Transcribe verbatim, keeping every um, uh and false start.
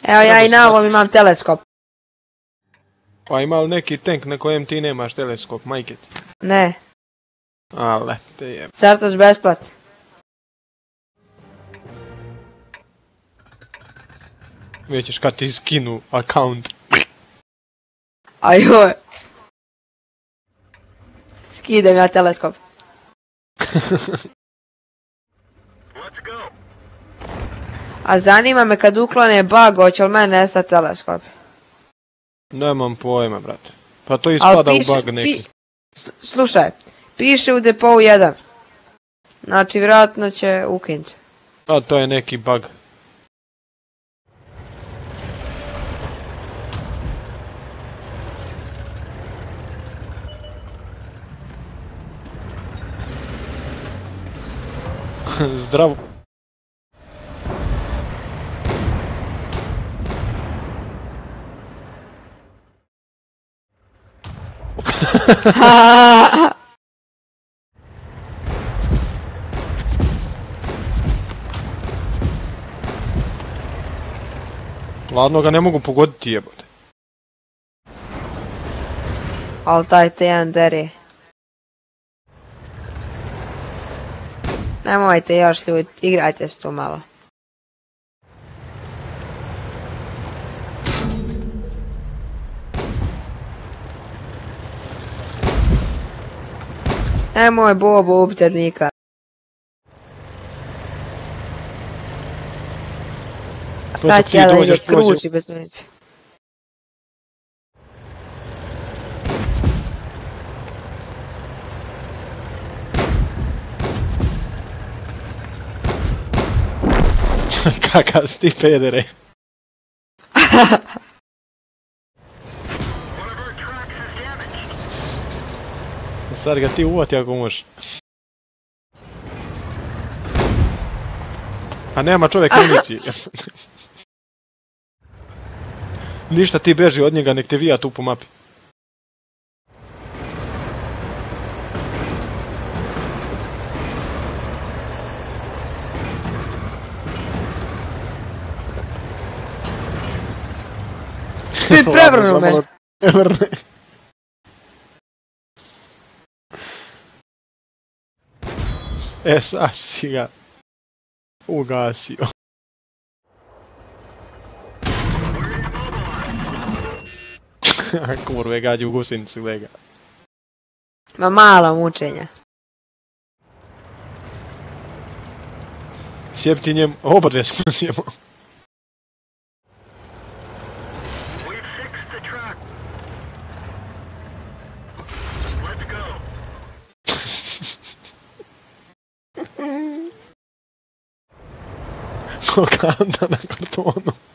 Evo ja i na ovom imam teleskop. Pa ima li neki tank na kojem ti nemaš teleskop, majke ti? Ne. Ale, te jeb. Sartoš besplat. Vidjet kad ti skinu account. Ajoj. Skidam ja teleskop. A zanima me kad uklone bug, hoće li meni nestati teleskop? Nemam pojma, brate. Pa to ispada u bug neki. Slušaj, piše u depoju jedan. Znači, vjerojatno će ukinuti. A to je neki bug. Zdravo. Ladno ga ne mogu pogoditi, jebote. Al taj te jedan deri. Nemojte još ljudi, igrajte se tu malo. Nemoj Bobo ubiti od nika. Šta će ja da ide kruči bez novice? Kakav si ti pedere. Sad ga ti uvati ako možeš. A nema čovjek munici. Ništa, ti beži od njega, nek te vija tu po mapi. Ti prevrnu me. Prevrne. E, sad si ga ugasio. Kurve, gađi u gusenicu, lega. Ma malo mučenja. Sjeb ti njem, oba dve smo sjemo. Kokanda na kartonu.